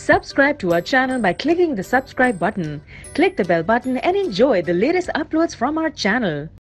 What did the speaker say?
Subscribe to our channel by clicking the subscribe button. Click the bell button and enjoy the latest uploads from our channel.